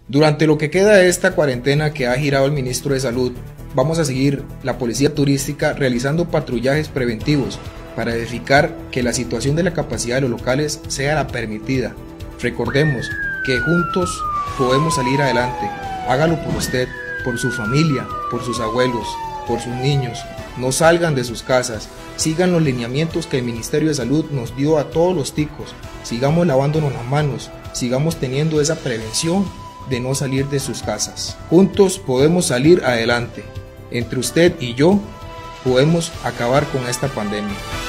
Durante lo que queda de esta cuarentena que ha girado el ministro de Salud, vamos a seguir la Policía Turística realizando patrullajes preventivos para verificar que la situación de la capacidad de los locales sea la permitida. Recordemos que juntos podemos salir adelante. Hágalo por usted, por su familia, por sus abuelos, por sus niños. No salgan de sus casas. Sigan los lineamientos que el Ministerio de Salud nos dio a todos los ticos. Sigamos lavándonos las manos. Sigamos teniendo esa prevención de no salir de sus casas. Juntos podemos salir adelante. Entre usted y yo podemos acabar con esta pandemia.